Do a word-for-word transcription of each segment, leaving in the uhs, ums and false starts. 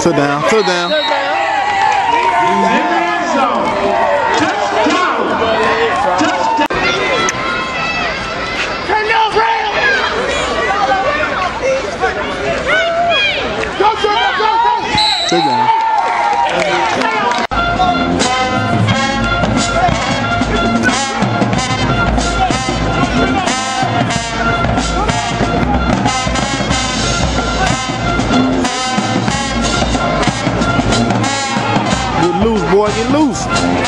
Sit down, sit down. Sit down. Get loose, boy, get loose.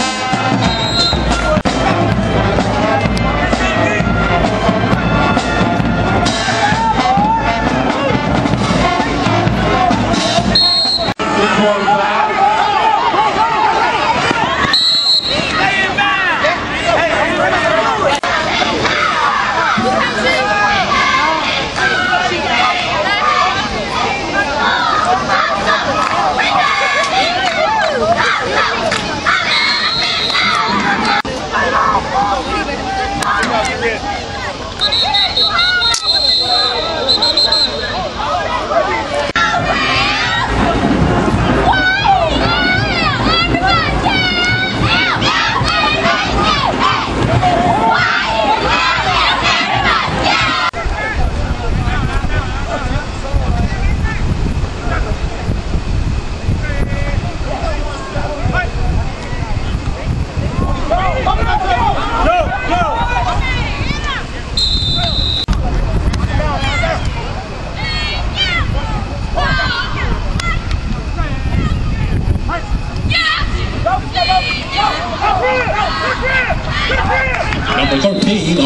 Number thirteen.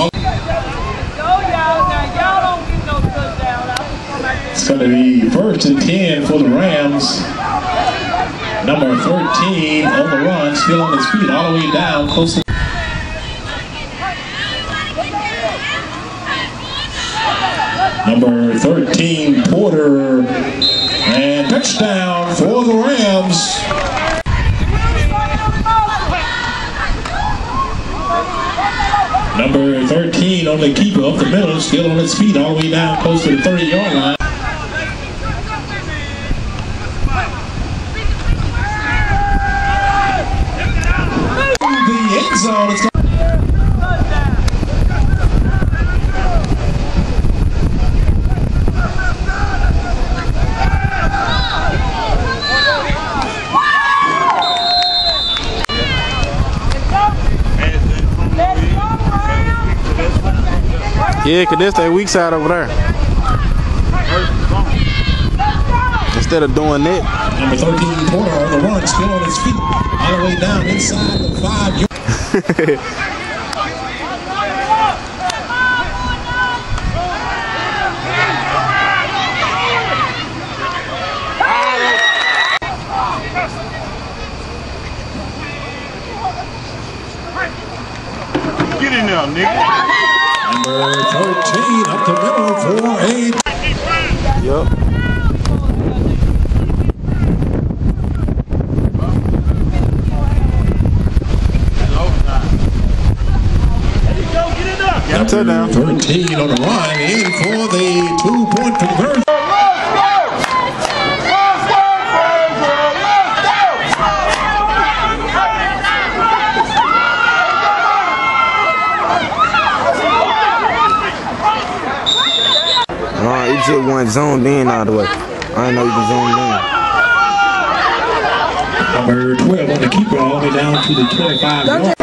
It's going to be first and ten for the Rams. Number thirteen on the run, still on his feet, all the way down, close to. Number thirteen, Porter, and touchdown for the Rams. Number thirteen on the keeper up the middle, still on his feet, all the way down close to the thirty yard line. The end zone is Yeah, cause that's that weak side over there. Instead of doing that. Number thirteen, Porter on the run, still on his feet, all the way down inside the five yard. Get in there, nigga. Number thirteen up the middle for eight. Yup. Number thirteen on the run in for the two-point conversion. Uh, it just wasn't zoned in all the way. I didn't know you can zone in. Number twelve on the keeper all the way down to the twenty-five yard.